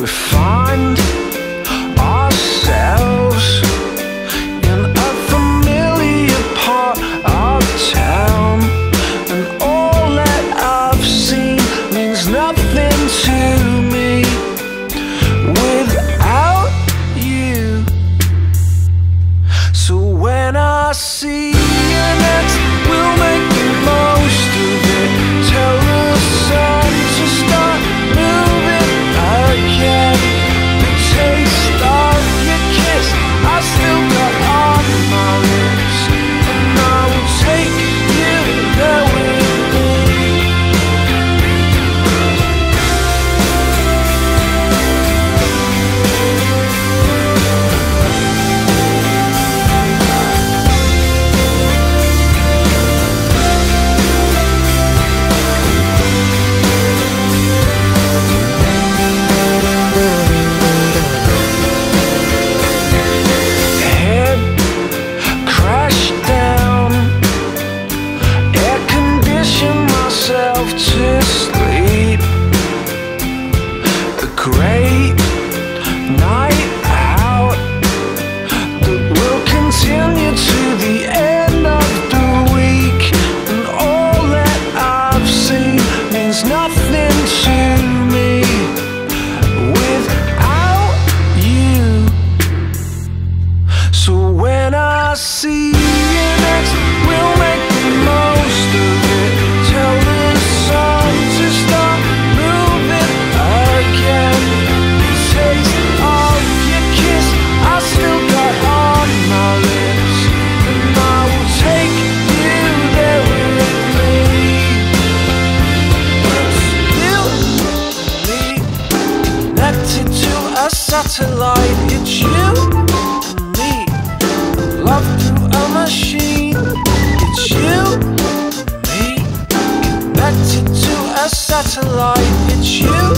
we find ourselves in a familiar part of town, and all that I've seen means nothing to me without you. So when I see you next, we'll make the most of it. Tell the sun to start moving again. The taste of your kiss I still got on my lips, and I will take you there with me. To sleep, a great night out that will continue to the end of the week, and all that I've seen means nothing to me without you. So when I see you next, we'll make the most of it. Tell the sun to start moving again. The taste of your kiss I still got on my lips, and I will take you there with me. Still me, connected to a satellite. It's you and me, love through a machine. It's you and me, connected to a satellite. It's you